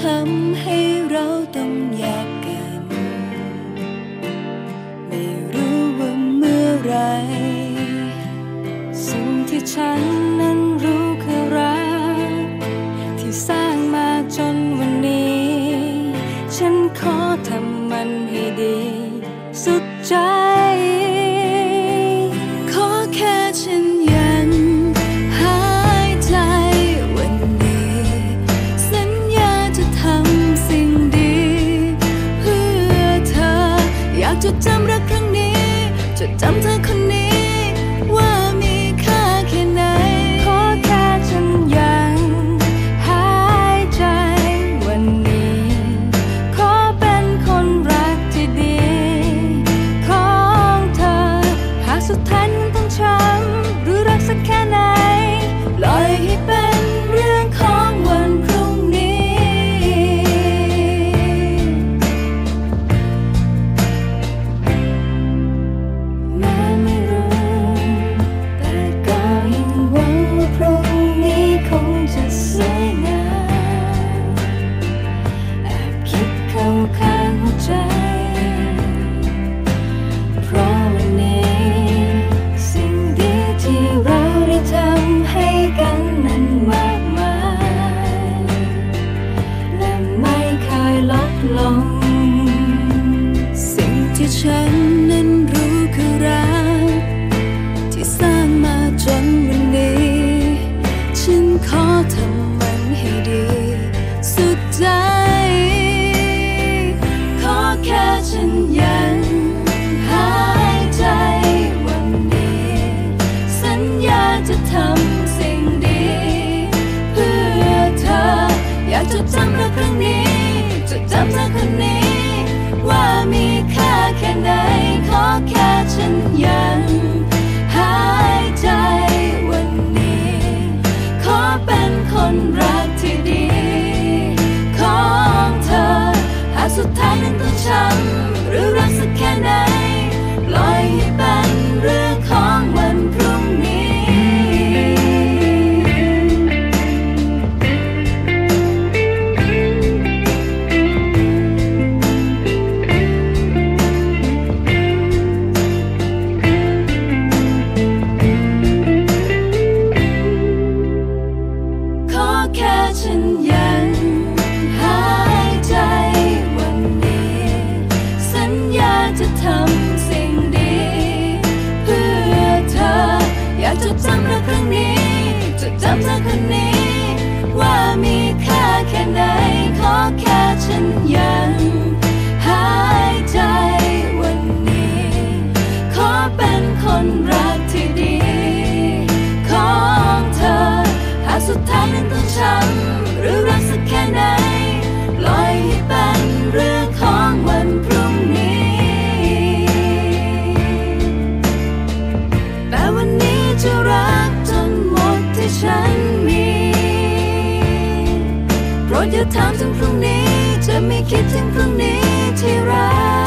ำให้เราต้องแยกกันไม่รู้ว่าเมื่อไรสิ่งที่ฉันนั้นรู้คือรักที่สร้างมาจนวันนี้ฉันขอทำมันให้ดีสุดใจขอแค่ฉันยังหายใจวันนี้สัญญาจะทำสิ่งดีเพื่อเธออยากจดจำรักครั้งนี้จดจำเธอคนนี้ว่ามีค่าแค่ไหนขอแค่ฉันยังหายใจวันนี้ขอเป็นคนรักที่ดีของเธอหากสุดท้ายนั้นต้องช้ำหรือรักสักแค่ไหนปล่อยให้เป็นเรื่องของวันพรุ่งนี้แม้ไม่รู้แต่ก็ยังหวังว่าพรุ่งนี้คงจะสวยงามแอบคิดเข้าข้างหัวใจเพราะวันนี้สิ่งดีที่เราได้ทำให้กันนั้นมากมายและไม่เคยลดลงสิ่งที่ฉันนั้นรู้คือรักที่สร้างมาจนวันนี้ฉันขอทำมันให้ดีสุดใจขอแค่ฉันยังหายใจวันนี้สัญญาจะทำสิ่งดีเพื่อเธออยากจดจำรักครั้งนี้จดจำเธอคนนี้ว่ามีค่าแค่ไหนขอแค่ฉันยังหายใจวันนี้ขอเป็นคนรักที่ดีของเธอหากสุดท้ายนั้นต้องช้ำหรือรักสักแค่ไหนปล่อยให้เป็นเรื่องของวันพรุ่งนี้ขอแค่ฉันยังหายใจวันนี้สัญญาจะทำสิ่งดีเพื่อเธออยากจดจำรักครั้งนี้จดจำเธอคนนี้ว่ามีค่าแค่ไหนขอแค่ฉันยังหายใจวันนี้ขอเป็นคนรักที่ดีของเธอหากสุดท้ายนั้นต้องช้ำหรือรักสักแค่ไหนปล่อยให้เป็นเรื่องของวันพรุ่งนี้แต่วันนี้จะรักจนหมดที่ฉันมีโปรดอย่าถามถึงพรุ่งนี้จะไม่คิดถึงพรุ่งนี้ที่รัก